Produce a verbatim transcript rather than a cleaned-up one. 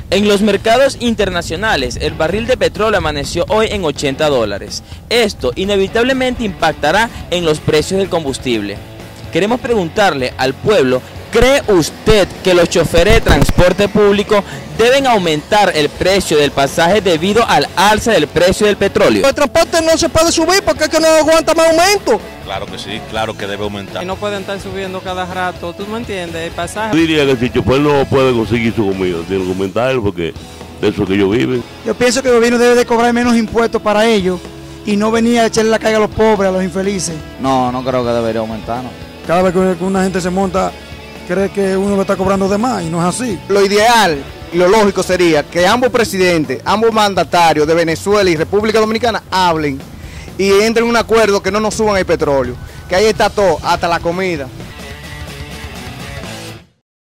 En los mercados internacionales, el barril de petróleo amaneció hoy en ochenta dólares. Esto inevitablemente impactará en los precios del combustible. Queremos preguntarle al pueblo, ¿cree usted que los choferes de transporte público deben aumentar el precio del pasaje debido al alza del precio del petróleo? El transporte no se puede subir porque es que no aguanta más aumento. Claro que sí, claro que debe aumentar. Y no pueden estar subiendo cada rato, ¿tú me entiendes? El pasaje. Yo diría que si el chofer no puede conseguir su comida, tiene que aumentarlo porque de eso que ellos viven. Yo pienso que el gobierno debe de cobrar menos impuestos para ellos y no venir a echarle la carga a los pobres, a los infelices. No, no creo que debería aumentar, ¿no? Cada vez que una gente se monta, cree que uno le está cobrando de más y no es así. Lo ideal y lo lógico sería que ambos presidentes, ambos mandatarios de Venezuela y República Dominicana hablen y entren en un acuerdo que no nos suban el petróleo, que ahí está todo, hasta la comida.